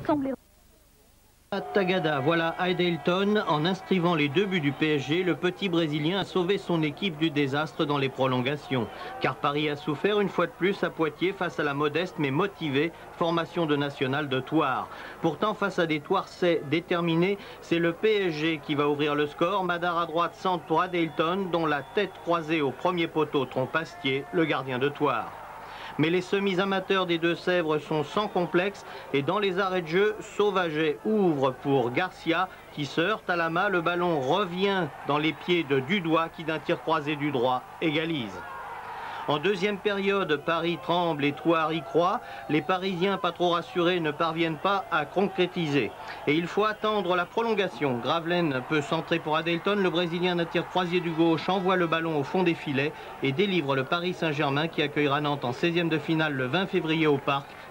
semblait... À Tagada, voilà Adelton. En inscrivant les 2 buts du PSG, le petit Brésilien a sauvé son équipe du désastre dans les prolongations. Car Paris a souffert une fois de plus à Poitiers face à la modeste mais motivée formation de National de Thouars. Pourtant, face à des Thouarsais déterminés, c'est le PSG qui va ouvrir le score. Madar à droite, centre pour Adelton, dont la tête croisée au premier poteau trompe Astier, le gardien de Thouars. Mais les semis-amateurs des Deux-Sèvres sont sans complexe et dans les arrêts de jeu, Sauvaget ouvre pour Garcia qui se heurte à la main. Le ballon revient dans les pieds de Dudois qui d'un tir croisé du droit égalise. En deuxième période, Paris tremble et Thouars y croit. Les Parisiens, pas trop rassurés, ne parviennent pas à concrétiser. Et il faut attendre la prolongation. Gravelaine peut centrer pour Adelton. Le Brésilien d'un tir croisé du gauche envoie le ballon au fond des filets et délivre le Paris Saint-Germain qui accueillera Nantes en 16e de finale le 20 février au Parc